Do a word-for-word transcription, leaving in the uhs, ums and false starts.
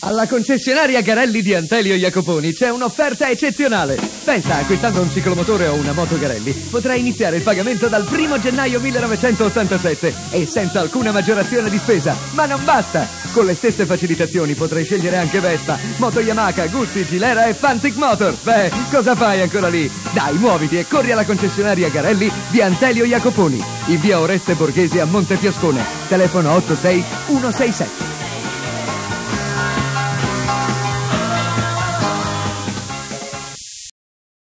Alla concessionaria Garelli di Antelio Jacoponi c'è un'offerta eccezionale. Pensa, acquistando un ciclomotore o una moto Garelli, potrai iniziare il pagamento dal primo gennaio millenovecentottantasette e senza alcuna maggiorazione di spesa. Ma non basta! Con le stesse facilitazioni potrai scegliere anche Vespa, Moto Yamaha, Guzzi, Gilera e Fantic Motors. Beh, cosa fai ancora lì? Dai, muoviti e corri alla concessionaria Garelli di Antelio Jacoponi, in via Oreste Borghesi a Montefiascone. Telefono otto sei uno sei sette.